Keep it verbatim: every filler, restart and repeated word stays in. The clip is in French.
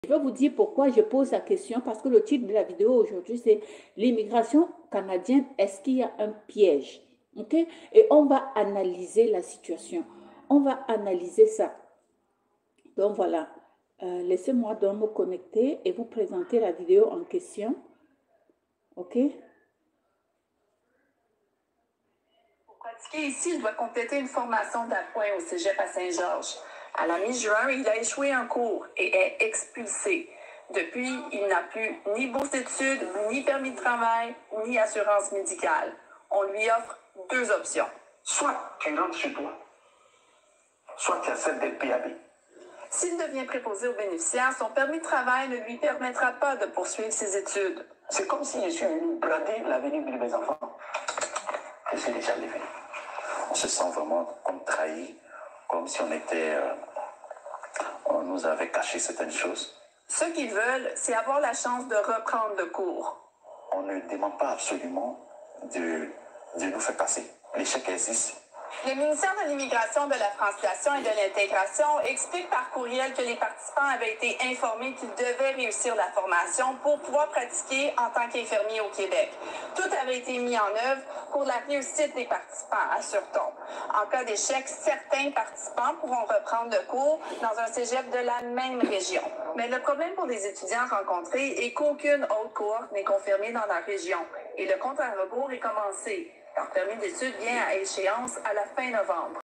Je vais vous dire pourquoi je pose la question, parce que le titre de la vidéo aujourd'hui, c'est l'immigration canadienne, est-ce qu'il y a un piège? Ok? Et on va analyser la situation. On va analyser ça. Donc voilà, euh, laissez-moi donc me connecter et vous présenter la vidéo en question. Ok? Pour pratiquer ici, il doit compléter une formation d'appoint au cégep à Saint-Georges. À la mi-juin, il a échoué un cours et est expulsé. Depuis, il n'a plus ni bourse d'études, ni permis de travail, ni assurance médicale. On lui offre deux options. Soit tu rentres chez toi, soit tu acceptes d'être P A B. S'il devient préposé aux bénéficiaires, son permis de travail ne lui permettra pas de poursuivre ses études. C'est comme si je suis venu brader l'avenir de mes enfants. Je suis déjà levé. On se sent vraiment comme trahi, comme si on était... Euh, on nous avait caché certaines choses. Ce qu'ils veulent, c'est avoir la chance de reprendre le cours. On ne demande pas absolument de, de nous faire passer. L'échec existe. Le ministère de l'Immigration, de la Francisation et de l'Intégration explique par courriel que les participants avaient été informés qu'ils devaient réussir la formation pour pouvoir pratiquer en tant qu'infirmier au Québec. Tout avait été mis en œuvre pour la réussite des participants, assure-t-on. En cas d'échec, certains participants pourront reprendre le cours dans un cégep de la même région. Mais le problème pour les étudiants rencontrés est qu'aucune autre cohorte n'est confirmée dans la région et le compte à rebours est commencé. Leur permis d'études vient à échéance à la fin novembre.